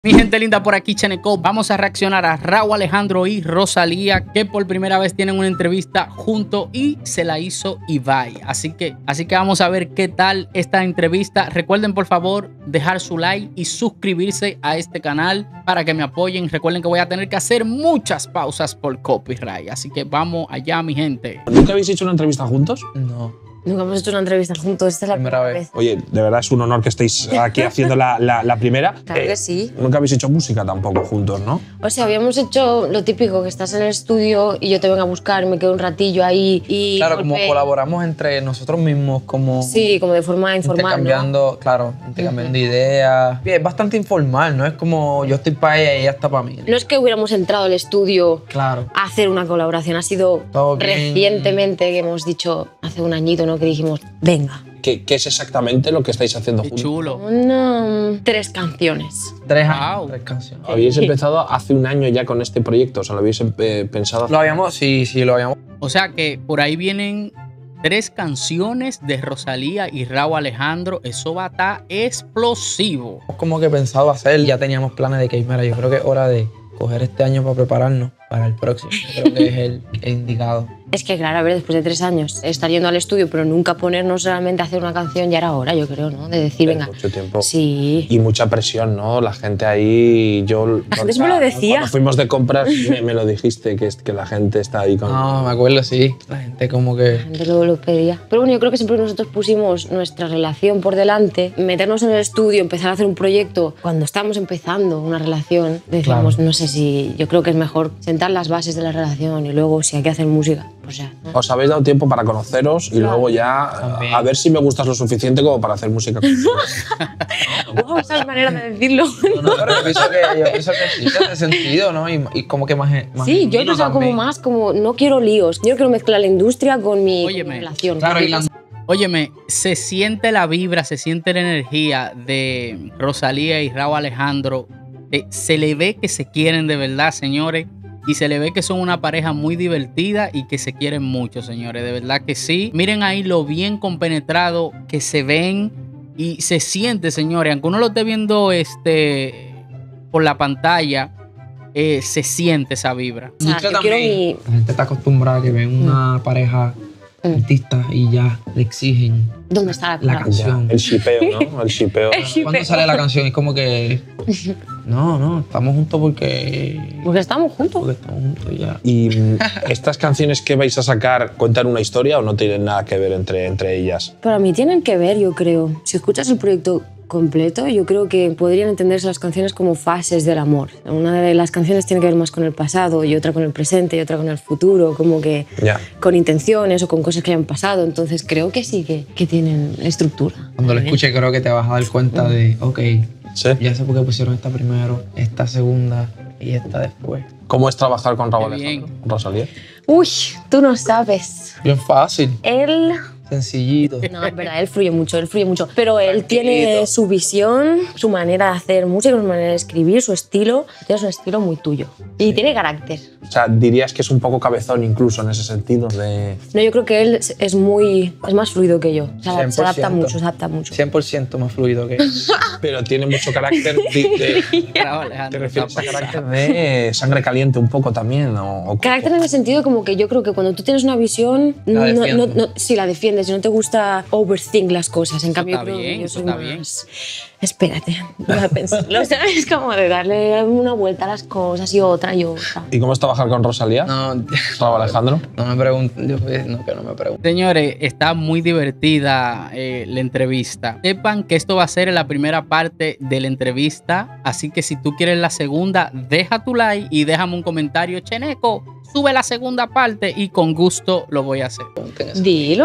Mi gente linda, por aquí Cheneco. Vamos a reaccionar a Rauw Alejandro y Rosalía, que por primera vez tienen una entrevista juntos y se la hizo Ibai. Así que vamos a ver qué tal esta entrevista. Recuerden por favor dejar su like y suscribirse a este canal para que me apoyen. Recuerden que voy a tener que hacer muchas pausas por copyright. Así que vamos allá, mi gente. ¿Nunca habéis hecho una entrevista juntos? No. Nunca hemos hecho una entrevista juntos, esta es la primera vez. Oye, de verdad es un honor que estéis aquí haciendo la primera. Claro que sí. Nunca habéis hecho música tampoco juntos, ¿no? O sea, habíamos hecho lo típico, que estás en el estudio y yo te vengo a buscar, me quedo un ratillo ahí y... Claro, como colaboramos entre nosotros mismos, como... Sí, como de forma informal, intercambiando, ¿no? Claro, intercambiando ideas. Es bastante informal, ¿no? Es como yo estoy para ella y ella está para mí. No es que hubiéramos entrado al estudio a hacer una colaboración, ha sido recientemente que hemos dicho, hace un añito, ¿no? Que dijimos, venga. ¿Qué es exactamente lo que estáis haciendo juntos? Qué chulo. 3 canciones. 3 años, 3 canciones. ¿Habéis empezado hace un año ya con este proyecto? O sea, ¿lo habéis pensado? Lo habíamos, sí, lo habíamos. O sea que por ahí vienen 3 canciones de Rosalía y Rauw Alejandro. Eso va a estar explosivo. Como que pensado hacer, ya teníamos planes de que, mira, yo creo que es hora de coger este año para prepararnos para el próximo. Creo que es el indicado. Es que claro, a ver, después de 3 años estar yendo al estudio, pero nunca ponernos realmente a hacer una canción, ya era hora, yo creo, ¿no? De decir, venga. Mucho tiempo. Sí. Y mucha presión, ¿no? La gente ahí, yo... Antes me lo decía. Cuando fuimos de compras me lo dijiste, que la gente está ahí con... No, me acuerdo, sí. La gente como que... La gente lo pedía. Pero bueno, yo creo que siempre nosotros pusimos nuestra relación por delante. Meternos en el estudio, empezar a hacer un proyecto. Cuando estábamos empezando una relación, decíamos, no sé si... Yo creo que es mejor sentar las bases de la relación y luego si hay que hacer música, pues ya. ¿No? Os habéis dado tiempo para conoceros y luego ya a ver si me gustas lo suficiente como para hacer música contigo. Wow, esa es manera de decirlo. No, pero yo pienso que sí, que hace sentido, ¿no? Y como que más sí, yo he pensado como más, como no quiero líos. Yo quiero mezclar la industria con mi relación. Claro, Óyeme, se siente la vibra, se siente la energía de Rosalía y Rauw Alejandro. Se le ve que se quieren de verdad, señores. Y se le ve que son una pareja muy divertida y que se quieren mucho, señores. De verdad que sí. Miren ahí lo bien compenetrado que se ven y se siente, señores. Aunque uno lo esté viendo por la pantalla, se siente esa vibra. O sea, yo quiero mi... La gente está acostumbrada a que ven una pareja artista y ya le exigen. ¿Dónde está la canción? El shipeo, ¿no? El shipeo. Cuando sale la canción es como que... No, estamos juntos porque estamos juntos. Porque estamos juntos ya. ¿Y estas canciones que vais a sacar cuentan una historia o no tienen nada que ver entre ellas? Para mí tienen que ver, yo creo. Si escuchas el proyecto completo, yo creo que podrían entenderse las canciones como fases del amor. Una de las canciones tiene que ver más con el pasado y otra con el presente y otra con el futuro, como que con intenciones o con cosas que hayan pasado. Entonces creo que sí que tienen estructura. Cuando lo escuches creo que te vas a dar cuenta de, ok, ¿sí? Ya sé por qué pusieron esta primero, esta segunda y esta después. ¿Cómo es trabajar con Rauw Alejandro? Rosalía. Uy, tú no sabes. Bien fácil. Él... Sencillito. No, es verdad, él fluye mucho. Pero él tiene su visión, su manera de hacer música, su manera de escribir, su estilo. Tiene un estilo muy tuyo. Y tiene carácter. O sea, dirías que es un poco cabezón incluso en ese sentido de... No, yo creo que él es más fluido que yo. Se adapta mucho. 100% más fluido que él. Pero tiene mucho carácter ¿Te refieres a carácter de sangre caliente un poco también? Carácter en el sentido como que yo creo que cuando tú tienes una visión... Sí, la defiendes. Si no te gusta overthink las cosas, en cambio yo soy más... Espérate, voy a pensarlo, ¿sabes? Como de darle una vuelta a las cosas y otra y otra. ¿Y cómo es trabajar con Rosalía? No, Rauw Alejandro. No me pregunten, que no me pregunten. Señores, está muy divertida la entrevista. Sepan que esto va a ser la primera parte de la entrevista, así que si tú quieres la segunda, deja tu like y déjame un comentario. Cheneco, sube la segunda parte y con gusto lo voy a hacer. Dilo.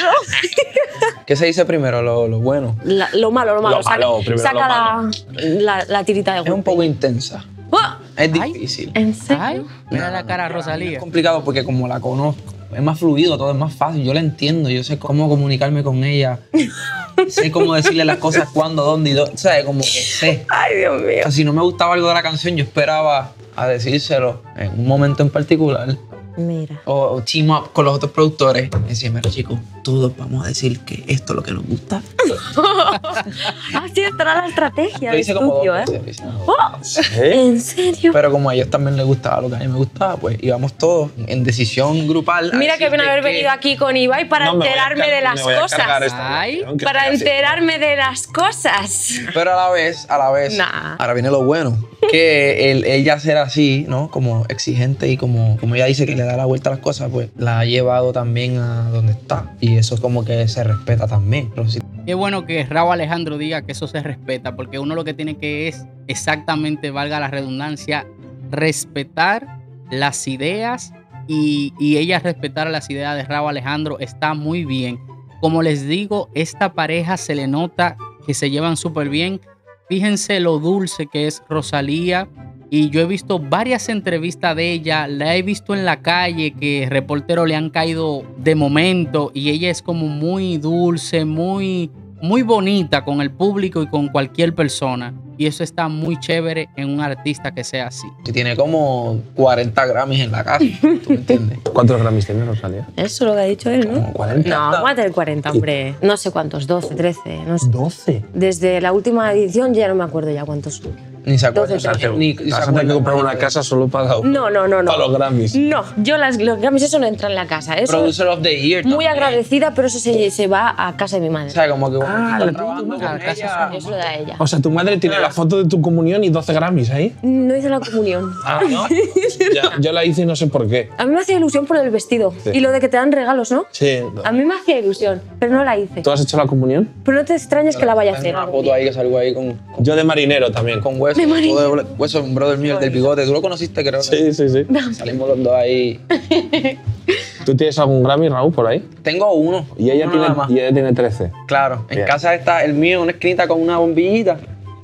¿Qué se dice primero? ¿Lo bueno? Lo malo. Saca la tirita de golpe. Es un poco intensa. Es difícil. ¿En serio? Ay, mira la cara a Rosalía. Es complicado porque como la conozco, es más fluido, todo es más fácil. Yo la entiendo, yo sé cómo comunicarme con ella. Sé cómo decirle las cosas cuándo, dónde y dónde. ¿Sabes? Como que sé. Ay, Dios mío. O sea, si no me gustaba algo de la canción, yo esperaba a decírselo en un momento en particular. Mira. O team up con los otros productores. Y decir, mira, chicos, todos vamos a decir que esto es lo que nos gusta. Así estará la estrategia Lo de hice como estudio, dos ¿eh? veces. ¿En serio? Pero como a ellos también les gustaba lo que a mí me gustaba, pues íbamos todos en decisión grupal. Mira que bien haber venido aquí con Ibai para enterarme de las cosas. Ay, Para enterarme de las cosas. Pero a la vez, Nah. ahora viene lo bueno. Que ella ser así, ¿no? Como exigente y como ella dice que le da la vuelta a las cosas, pues la ha llevado también a donde está. Y eso como que se respeta también. Pero sí, qué bueno que Rauw Alejandro diga que eso se respeta, porque uno lo que tiene que es exactamente, valga la redundancia, respetar las ideas y ella respetar las ideas de Rauw Alejandro está muy bien. Como les digo, esta pareja se le nota que se llevan súper bien. Fíjense lo dulce que es Rosalía. Y yo he visto varias entrevistas de ella, la he visto en la calle que reporteros le han caído de momento y ella es como muy dulce, muy bonita con el público y con cualquier persona. Y eso está muy chévere en un artista que sea así. tiene como 40 Grammys en la casa, ¿tú me entiendes? ¿Cuántos Grammys tiene Rosalía? Eso es lo que ha dicho él, ¿no? Como 40. No, va a tener 40, hombre. No sé cuántos, 12, 13, no sé. 12. Desde la última edición ya no me acuerdo ya cuántos son. Ni se acuerda. 12, 13. Ni Vas se a tener acuerda. que comprar una casa solo para, No. para los Grammys. No, yo los Grammys eso no entra en la casa. Eso Producer of the Year. muy también. agradecida, pero eso se va a casa de mi O madre. sea, como que bueno, Ah, estás la trabajando tuya, con casa ella. Eso lo da ella. O sea, tu madre tiene la foto de tu comunión y 12 Grammys ahí. No hice la comunión. Ah, ¿no? Yo la hice y no sé por qué. A mí me hacía ilusión por el vestido Sí. y lo de que te dan regalos, ¿no? Sí. A mí me hacía ilusión, pero no la hice. ¿Tú has hecho la comunión? Pero no te extrañes que la vaya a hacer. Tengo una foto ahí que salgo ahí con Yo de marinero también. hueso. Todo de hueso, un brother mío, el del bigote. ¿Tú lo conociste, creo? Sí. Salimos los dos ahí. ¿Tú tienes algún Grammy, Raúl, por ahí? Tengo uno. Y ella, uno nada más. tiene 13. Claro. En Bien. casa está el mío, una esquinita con una bombillita.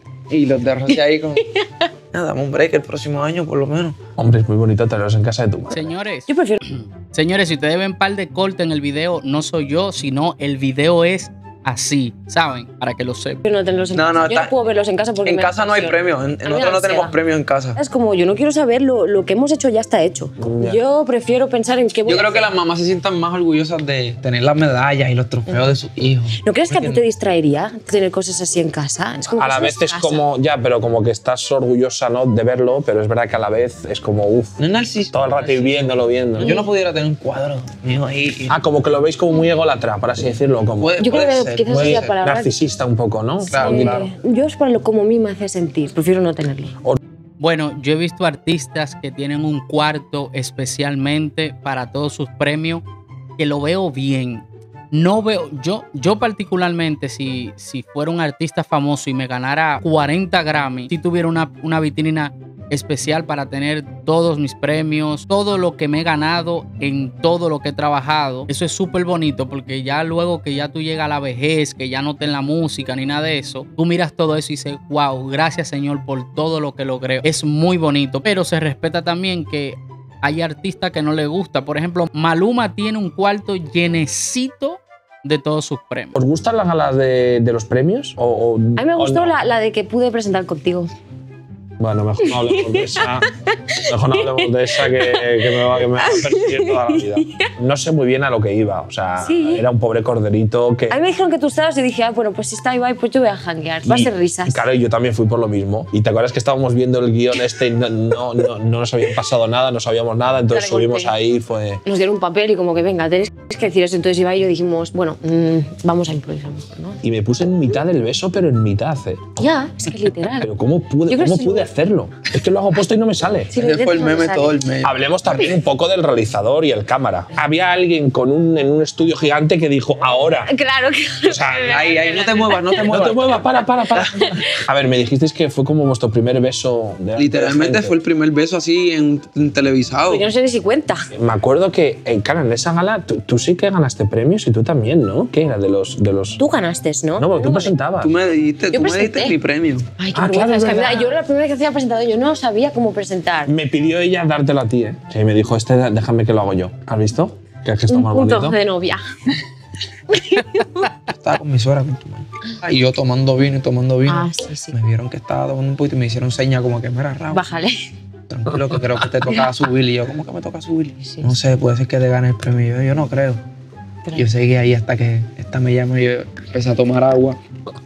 Y los de Rosy ahí con... Nada, dame un break el próximo año, por lo menos. Hombre, es muy bonito tenerlos en casa de tu madre. Señores, Yo prefiero. señores, si ustedes ven par de corte en el video, no soy yo, sino el video es así, ¿saben? Para que lo sepan. No tenerlos en No, casa. no, Yo no puedo verlos en casa porque En me da casa no hay tensión. premios. A mí me Nosotros da no tenemos ansiedad. premios en casa. Es como, yo no quiero saber lo que hemos hecho ya está hecho. Ya. Yo prefiero pensar en qué voy Yo a creo que hacer. las mamás se sientan más orgullosas de tener las medallas y los trofeos de sus hijos. ¿No crees que a ti te distraería tener cosas así en casa? Es como A que la eso vez es casa. como, ya, pero como que estás orgullosa, ¿no? De verlo, pero es verdad que a la vez es como, uff, No es narcisista. todo el rato ir viéndolo. Yo no pudiera tener un cuadro mío ahí. Ah, como que lo veis como muy ególatra, por así decirlo, como Puede- Yo creo puede que ser, quizás puede es la ser. palabra. narcisista un poco, ¿no? Claro, claro. Yo es para lo como a mí me hace sentir. Prefiero no tenerlo. Bueno, yo he visto artistas que tienen un cuarto especialmente para todos sus premios, que lo veo bien. No veo, yo particularmente, si fuera un artista famoso y me ganara 40 Grammy, si tuviera una vitrina especial para tener todos mis premios, todo lo que me he ganado en todo lo que he trabajado. Eso es súper bonito porque ya luego que ya tú llegas a la vejez, que ya no te en la música ni nada de eso, tú miras todo eso y dices, wow, gracias Señor por todo lo que logré. Es muy bonito, pero se respeta también que hay artistas que no les gusta. Por ejemplo, Maluma tiene un cuarto llenecito de todos sus premios. ¿Os gustan las galas de los premios? A mí me gustó no? la de que pude presentar contigo. Bueno, mejor no hablemos de esa. Mejor no hablemos de esa que me va a perseguir toda la vida. No sé muy bien a lo que iba. O sea, Sí. era un pobre corderito que. A mí me dijeron que tú estabas y dije, bueno, pues si está Ibai, pues yo voy a janguear. Va a ser risas. Y claro, yo también fui por lo mismo. Y te acuerdas que estábamos viendo el guión este y no nos había pasado nada, no sabíamos nada, entonces Te recorté. subimos ahí, fue. Nos dieron un papel y como que venga, tenéis que decir eso. Entonces Ibai y yo dijimos, bueno, vamos a improvisar, ¿no? Y me puse en mitad del beso, pero en mitad, Ya, es que literal. Pero ¿cómo pude, Yo creo cómo que pude sí. hacerlo? Es que lo hago puesto y no me sale. Si lo Ese fue el intentas, no meme sale. todo el mes. Hablemos también un poco del realizador y el cámara. Había alguien en un estudio gigante que dijo, ahora. Claro que. O sea, Ahí, no te muevas, no te No muevas. te muevas, para. A ver, me dijisteis que fue como vuestro primer beso. Literalmente fue el primer beso así en televisado. Pues yo no sé ni si cuenta. Me acuerdo que, claro, en esa gala tú sí que ganaste premios y tú también, ¿no? ¿Qué era? De los... Tú ganaste, ¿no? No, porque tú gané. presentabas. Tú me diste Yo mi premio. Ay, qué Ah, vergüenza. claro, es Es que, verdad. mira, yo la primera vez que hacía presentado, yo no sabía cómo presentar. Me pidió ella dártelo a ti, ¿eh? Sí, me dijo, déjame que lo hago yo. ¿Has visto? Que es gesto Un más punto bonito. de novia. Estaba con mi suegra, con tu mamá. Y yo tomando vino y tomando vino. Ah, sí, sí. Me vieron que estaba tomando un poquito y me hicieron señas como que me era rabo. Bájale. tranquilo, que creo que te toca subir. Y yo, ¿cómo que me toca subir? Sí. No sé, puede ser que te gane el premio. Yo no creo. Pero- Yo seguí ahí hasta que esta me llamó y yo empecé a tomar agua.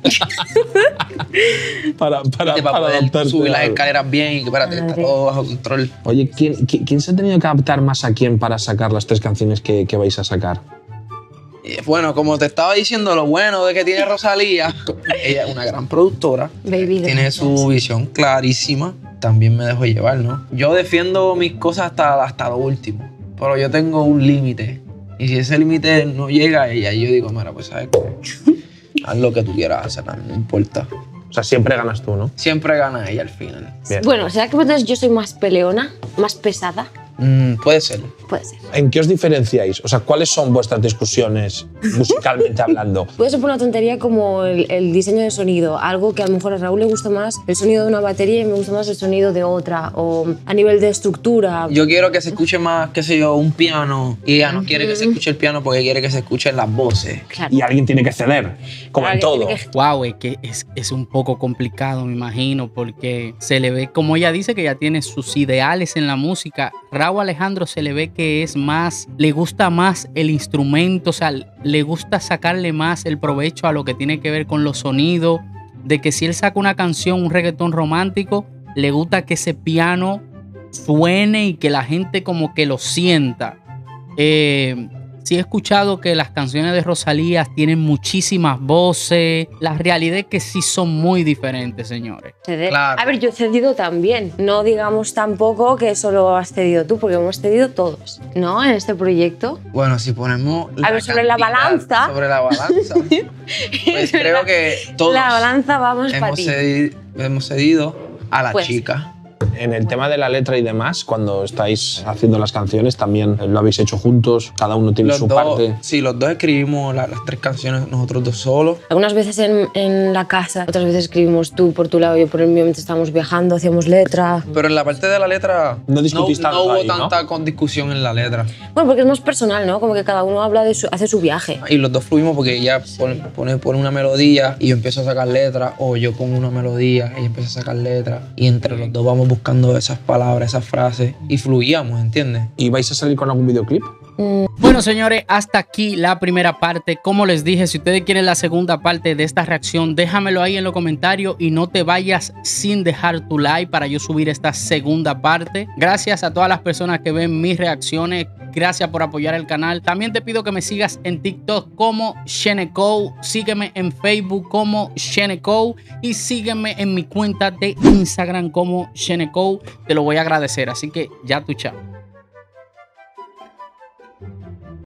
Para Para poder adaptarte subir las a algo. escaleras bien y que espérate, está Madre. todo bajo control. Oye, ¿quién se ha tenido que adaptar más a quién para sacar las 3 canciones que vais a sacar? Y bueno, como te estaba diciendo, lo bueno de que tiene Rosalía, ella es una gran productora, Baby, tiene gracias. su visión clarísima, también me dejo llevar, ¿no? Yo defiendo mis cosas hasta lo último, pero yo tengo un límite. Y si ese límite no llega a ella, yo digo, mira, pues sabes qué, haz lo que tú quieras hacer, no importa. O sea, siempre ganas tú, ¿no? Siempre gana ella al final. Bien. Bueno, ¿será que entonces yo soy más peleona, más pesada? Puede ser. Puede ser. ¿En qué os diferenciáis? O sea, ¿cuáles son vuestras discusiones musicalmente hablando? Puede ser por una tontería como el diseño de sonido, algo que a lo mejor a Raúl le gusta más el sonido de una batería y me gusta más el sonido de otra, o a nivel de estructura. Yo quiero que se escuche más, qué sé yo, un piano, y ella no quiere que se escuche el piano porque quiere que se escuchen las voces. Claro. Y alguien tiene que ceder, como en Alguien todo. tiene que- Wow, es que es un poco complicado, me imagino, porque se le ve, como ella dice, que ella tiene sus ideales en la música. Raúl Alejandro se le ve que es más, le gusta más el instrumento, o sea, le gusta sacarle más el provecho a lo que tiene que ver con los sonidos, de que si él saca una canción, un reggaetón romántico, le gusta que ese piano suene y que la gente como que lo sienta. Sí he escuchado que las canciones de Rosalía tienen muchísimas voces. La realidad es que sí son muy diferentes, señores. Ceder. Claro. A ver, yo he cedido también. No digamos tampoco que solo has cedido tú, porque hemos cedido todos, ¿no? En este proyecto. Bueno, si ponemos. A ver, sobre la balanza. Sobre la balanza. Pues creo que todos La balanza vamos para ti. hemos cedido a la Pues. chica. En el tema de la letra y demás, cuando estáis haciendo las canciones, también lo habéis hecho juntos, cada uno tiene Los su dos, parte. sí, los dos escribimos las 3 canciones nosotros dos solos. Algunas veces en la casa, otras veces escribimos tú por tu lado, yo por el mío mientras estábamos viajando, hacíamos letra. Pero en la parte de la letra No discutís tanto hubo ahí, ¿no? tanta discusión en la letra. Bueno, porque es más personal, ¿no? Como que cada uno habla de hace su viaje. Y los dos fluimos porque ella pone una melodía y yo empiezo a sacar letras, o yo pongo una melodía y ella empieza a sacar letras. Y entre los dos vamos buscando esas palabras, esas frases y fluíamos, ¿entiendes? ¿Y vais a salir con algún videoclip? Bueno, señores, hasta aquí la primera parte. Como les dije, si ustedes quieren la segunda parte de esta reacción, déjamelo ahí en los comentarios y no te vayas sin dejar tu like para yo subir esta segunda parte. Gracias a todas las personas que ven mis reacciones. Gracias por apoyar el canal. También te pido que me sigas en TikTok como Sheneco. Sígueme en Facebook como Sheneco. Y sígueme en mi cuenta de Instagram como Sheneco. Te lo voy a agradecer. Así que ya tú, chao.